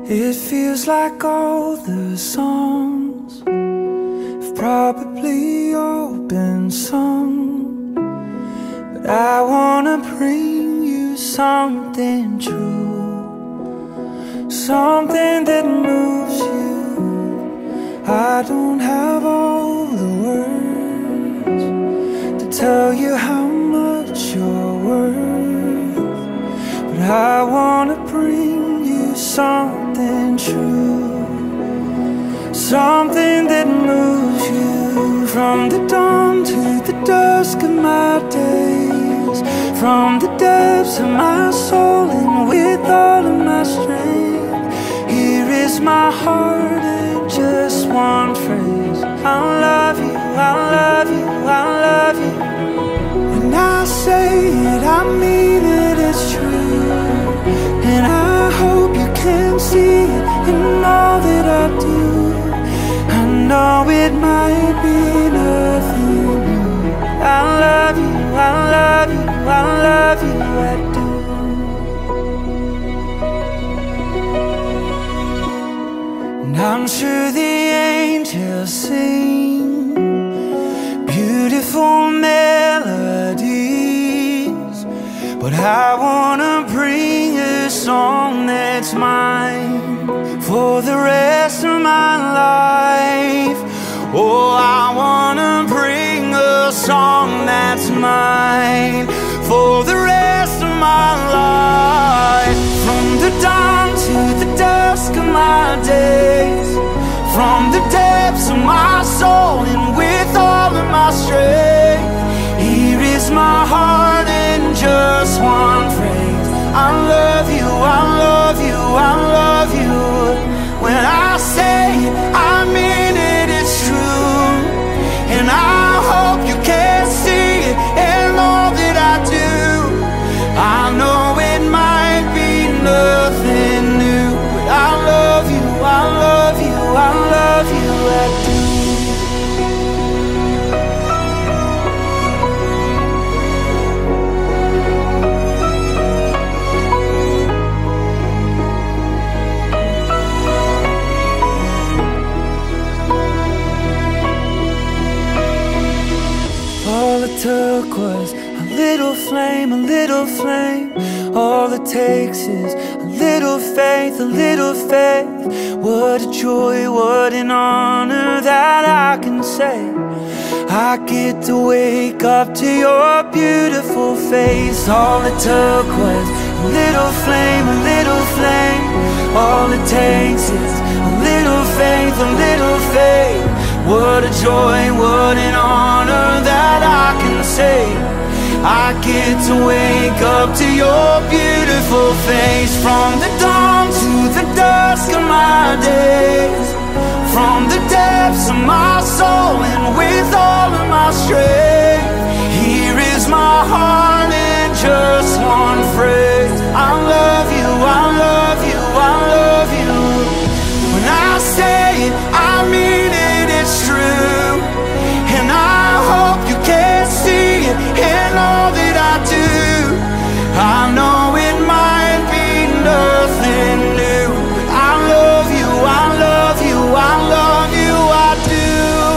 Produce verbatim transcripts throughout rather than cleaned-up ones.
It feels like all the songs have probably all been sung, but I wanna bring you something true, something that moves you. I don't have all the words to tell you how much you're worth, but I wanna bring you something true, something that moves you. From the dawn to the dusk of my days, from the depths of my soul and with all of my strength, here is my heart in just one phrase: I love you, I love you, I love you. When I say it, I mean it, it's true, and I hope you can see it in all that I do. I know it might be nothing new. I love you, I love you, I love you, I do. And I'm sure the angels sing beautiful melodies, but I wanna bring a song that's mine for the rest of my life. Oh, I wanna bring a song that's mine for the rest of my life. From the dawn to the dusk of my days, from the depths of my soul and with all of my strength, here is my heart in just one phrase: I love you, I love you, I love you. When I say it, I mean it, it's true, and I hope you can see it in all that I do. I know it might be nothing new, but I love you, I love you, I love you, I do. All it took was a little flame, a little flame. All it takes is a little faith, a little faith. What a joy, what an honor that I can say I get to wake up to your beautiful face. All it took was a little flame, a little flame. All it takes is a little faith, a little faith. What a joy, what an honor that I can say I get to wake up to your beautiful face. From the dawn to the dusk of my days, from the depths of my soul and with all of my strength, here is my heart in just one phrase: I love you, I love you, I love you. When I say it, I mean it, it's true, and I hope you can see it in all that I do. I know it might be nothing new, but I love you, I love you, I love you, I do.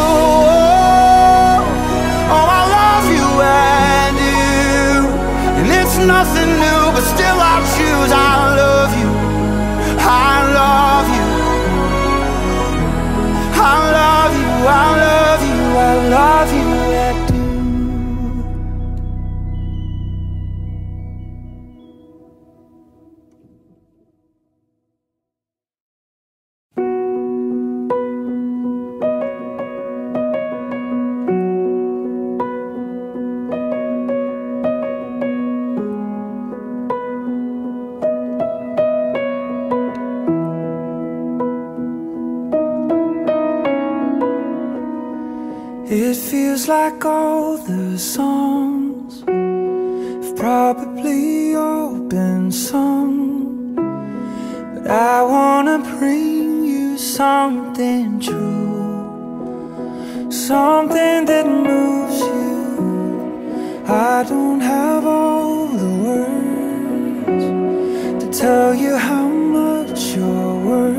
Oh, I love you, I do. And it's nothing new, but still I choose. I love you, I love you, I love you, I love you, I love you, I do. It feels like all the songs have probably all been sung, but I wanna bring you something true, something that moves you. I don't have all the words to tell you how much you're worth,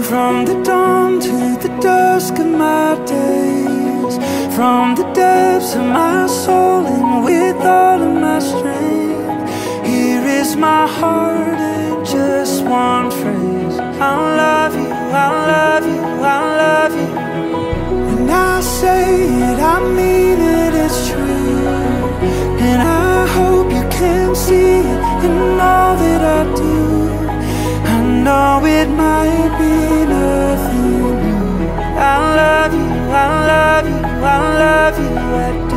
From the dawn to the dusk of my days, from the depths of my soul and with all of my strength, here is my heart in just one phrase: I love you, I love you, I love you. When I say it, I mean it, it's true. And I hope you can see it in all that I do. I know it might be nothing new. I love you, I love you, I love you.